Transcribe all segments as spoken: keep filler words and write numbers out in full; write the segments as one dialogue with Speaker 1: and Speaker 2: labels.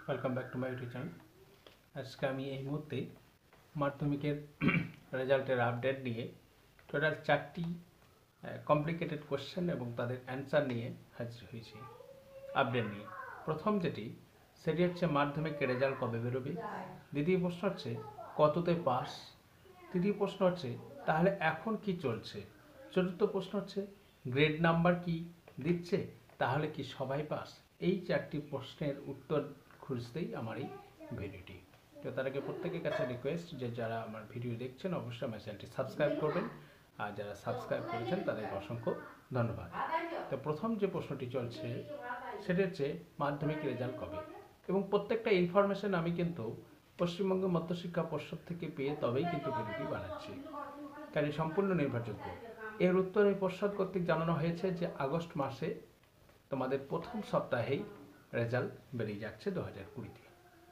Speaker 1: Welcome back to my YouTube channel. আজকে আমি এই মুহূর্তে মাধ্যমিকের রেজাল্টের আপডেট নিয়ে টোটাল চারটি কমপ্লিকেটেড কোশ্চেন এবং তাদের অ্যান্সার নিয়ে হাজির হয়েছি আপডেট নিয়ে। প্রথম যেটি সেটি হচ্ছে মাধ্যমিকের রেজাল্ট কবে বেরোবে। দ্বিতীয় প্রশ্ন হচ্ছে কততে পাস। তৃতীয় প্রশ্ন হচ্ছে তাহলে এখন কি চলছে। চতুর্থ প্রশ্ন হচ্ছে গ্রেড নাম্বার কি দিচ্ছে, তাহলে কি সবাই পাস। এই চারটি প্রশ্নের উত্তর খুঁজতেই আমার এই ভিডিওটি। তো তার আগে প্রত্যেকের কাছে রিকোয়েস্ট যে যারা আমার ভিডিও দেখছেন অবশ্যই আমার চ্যানেলটি সাবস্ক্রাইব করবেন, আর যারা সাবস্ক্রাইব করেছেন তাদেরকে অসংখ্য ধন্যবাদ। তো প্রথম যে প্রশ্নটি চলছে সেটা হচ্ছে মাধ্যমিক রেজাল্ট কবে, এবং প্রত্যেকটা ইনফরমেশন আমি কিন্তু পশ্চিমবঙ্গ মধ্যশিক্ষা পর্ষদ থেকে পেয়ে তবেই কিন্তু ভিডিওটি বানাচ্ছি, কারণ সম্পূর্ণ নির্ভরযোগ্য। এর উত্তরে পর্ষদ কর্তৃক জানানো হয়েছে যে আগস্ট মাসে তোমাদের প্রথম সপ্তাহেই রেজাল্ট বেরিয়ে যাচ্ছে দু হাজার কুড়িতে।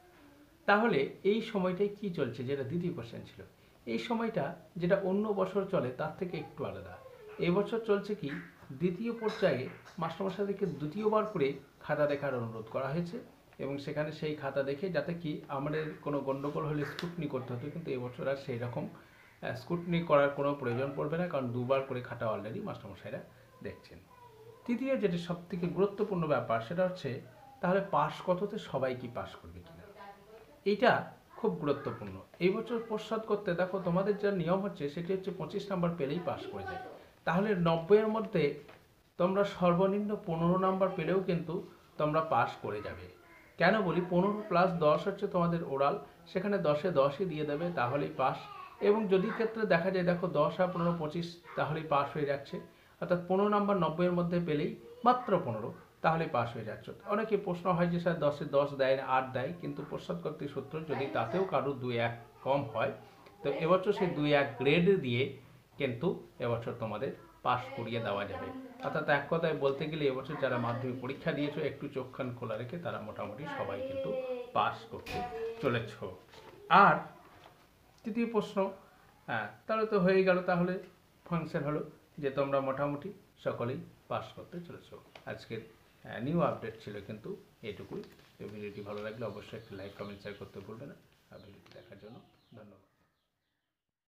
Speaker 1: তাহলে এই সময়টাই কি চলছে, যেটা দ্বিতীয় কোশ্চেন ছিল। এই সময়টা যেটা অন্য বছর চলে তার থেকে একটু আলাদা। এই বছর চলছে কি দ্বিতীয় পর্যায়ে মাস্টারমশাইদেরকে দ্বিতীয়বার করে খাতা দেখার অনুরোধ করা হয়েছে, এবং সেখানে সেই খাতা দেখে যাতে কি আমাদের কোনো গণ্ডগোল হলে স্ক্রুটনি করতে হতো, কিন্তু এবছর আর সেই রকম স্ক্রুটনি করার কোনো প্রয়োজন পড়বে না, কারণ দুবার করে খাতা অলরেডি মাস্টারমশাইরা দেখছেন। তৃতীয় যেটি সব থেকে গুরুত্বপূর্ণ ব্যাপার সেটা হচ্ছে তাহলে পাস কততে সবাই কি পাস করবে কিনা, এইটা খুব গুরুত্বপূর্ণ। এই বছর পর্ষদ করতে দেখো তোমাদের যা নিয়ম হচ্ছে সেটি হচ্ছে পঁচিশ নাম্বার পেলেই পাস করে যায়। তাহলে নব্বইয়ের মধ্যে তোমরা সর্বনিম্ন পনেরো নাম্বার পেলেও কিন্তু তোমরা পাস করে যাবে। কেন বলি, পনেরো প্লাস দশ হচ্ছে তোমাদের ওরাল, সেখানে দশে দশই দিয়ে দেবে তাহলেই পাস। এবং যদি ক্ষেত্রে দেখা যায় দেখো দশ আর পনেরো পঁচিশ তাহলেই পাস হয়ে যাচ্ছে, অর্থাৎ পনেরো নাম্বার নব্বইয়ের মধ্যে পেলেই মাত্র পনেরো তাহলে পাস হয়ে যাচ্ছে। অনেকে প্রশ্ন হয় যে স্যার দশে দশ দেয় না আট দেয়, কিন্তু পশ্চাৎ কর্তৃক সূত্র যদি তাতেও কারো দুই এক কম হয় তো এবছর সেই দুই এক গ্রেড দিয়ে কিন্তু এবছর তোমাদের পাস করিয়ে দেওয়া যাবে। অর্থাৎ এক কথায় বলতে গেলে এবছর যারা মাধ্যমিক পরীক্ষা দিয়েছো একটু চোখ কান খোলা রেখে তারা মোটামুটি সবাই কিন্তু পাস করতে চলেছ। আর তৃতীয় প্রশ্ন, হ্যাঁ তাহলে তো হয়ে গেল, তাহলে ফাংশন হলো যে তোমরা মোটামুটি সকলেই পাস করতে চলেছ। আজকের নিউ আপডেট ছিল কিন্তু এটুকুই। ভিডিওটি ভালো লাগলে অবশ্যই একটি লাইক কমেন্ট শেয়ার করতে ভুলবে না। আর ভিডিওটি দেখার জন্য ধন্যবাদ।